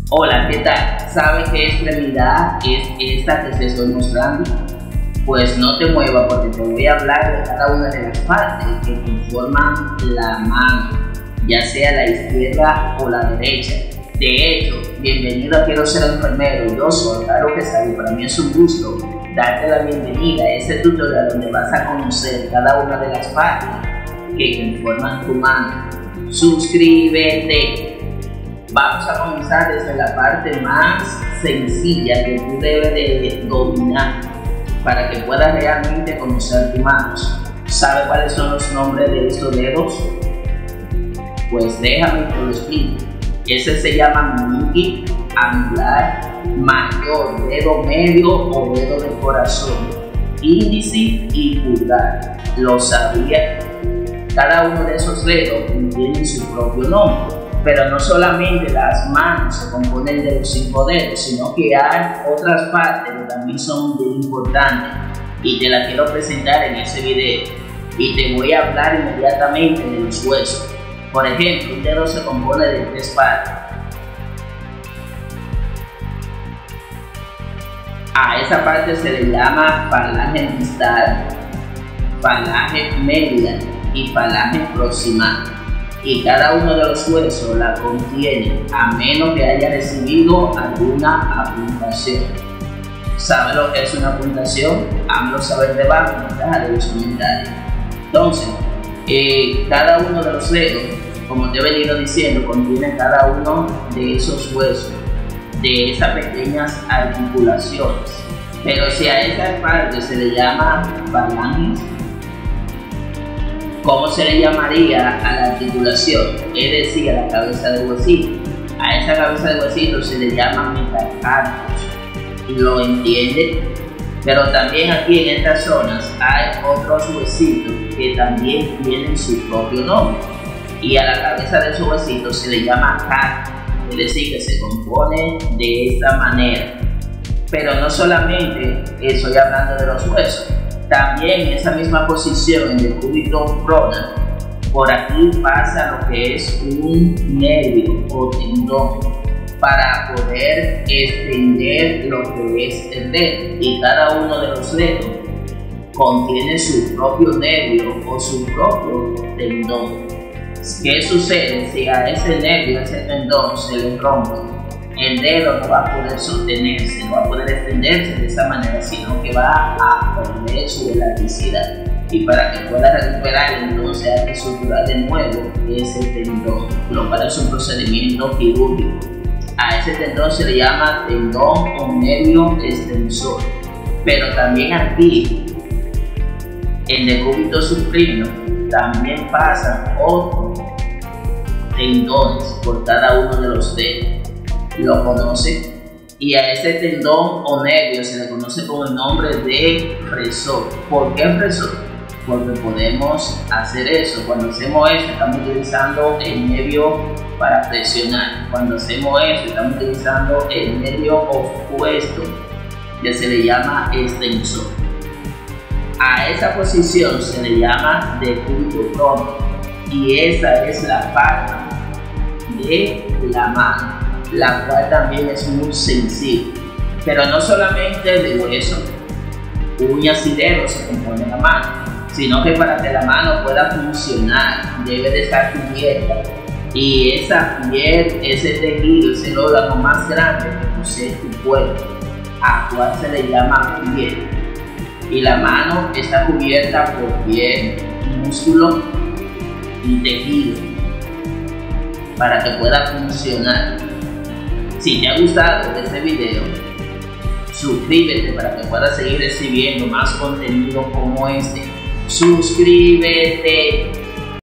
Hola, ¿qué tal? ¿Sabes qué extremidad es esta que te estoy mostrando? Pues no te muevas porque te voy a hablar de cada una de las partes que conforman la mano, ya sea la izquierda o la derecha. De hecho, bienvenido a Quiero Ser Enfermero. Yo soy Carlos Quesada y para mí es un gusto darte la bienvenida a este tutorial donde vas a conocer cada una de las partes que conforman tu mano. Suscríbete. Vamos a comenzar desde la parte más sencilla que tú debes de dominar para que puedas realmente conocer tus manos. ¿Sabes cuáles son los nombres de estos dedos? Pues déjame que lo explique. Ese se llama meñique, anular, mayor, dedo medio o dedo del corazón, índice y pulgar. ¿Lo sabía? Cada uno de esos dedos tiene su propio nombre. Pero no solamente las manos se componen de los 5 dedos, sino que hay otras partes que también son bien importantes y te las quiero presentar en este video. Y te voy a hablar inmediatamente de los huesos. Por ejemplo, un dedo se compone de 3 partes. A esa parte se le llama falange distal, falange media y falange proximal. Y cada uno de los huesos la contiene a menos que haya recibido alguna apuntación. ¿Sabes lo que es una apuntación? Házmelo saber debajo en la caja de los comentarios. Entonces, cada uno de los dedos, como te he venido diciendo, contiene cada uno de esos huesos, de esas pequeñas articulaciones. Pero si a esa parte se le llama falanges, ¿cómo se le llamaría a la articulación? Es decir, a la cabeza de huesito. A esa cabeza de huesito se le llama metacarpos. ¿Lo entiende? Pero también aquí en estas zonas hay otros huesitos que también tienen su propio nombre. Y a la cabeza de esos huesitos se le llama carpo. Es decir, que se compone de esta manera. Pero no solamente estoy hablando de los huesos. También en esa misma posición en el cúbito frontal, por aquí pasa lo que es un nervio o tendón para poder extender lo que es el dedo. Y cada uno de los dedos contiene su propio nervio o su propio tendón. ¿Qué sucede si a ese nervio, a ese tendón se le rompe? El dedo no va a poder sostenerse, no va a poder extenderse de esa manera, sino que va a perder su elasticidad. Y para que pueda recuperar, entonces hay que suturar de nuevo ese tendón, lo cual es un procedimiento quirúrgico. A ese tendón se le llama tendón o nervio extensor. Pero también aquí, en el cúbito supremo, también pasan otros tendones por cada uno de los dedos. Lo conoce, y a ese tendón o nervio se le conoce con el nombre de presor. ¿Por qué presor? Porque podemos hacer eso. Cuando hacemos eso estamos utilizando el nervio para presionar. Cuando hacemos eso estamos utilizando el nervio opuesto, que se le llama extensor. A esa posición se le llama decúbito frontal, y esa es la palma de la mano, la cual también es muy sensible. Pero no solamente de hueso, uñas y dedos se componen la mano, sino que para que la mano pueda funcionar debe de estar cubierta. Y esa piel, ese tejido, ese órgano más grande que posee tu cuerpo, a cual se le llama piel. Y la mano está cubierta por piel, músculo y tejido para que pueda funcionar. Si te ha gustado este video, suscríbete para que puedas seguir recibiendo más contenido como este. Suscríbete.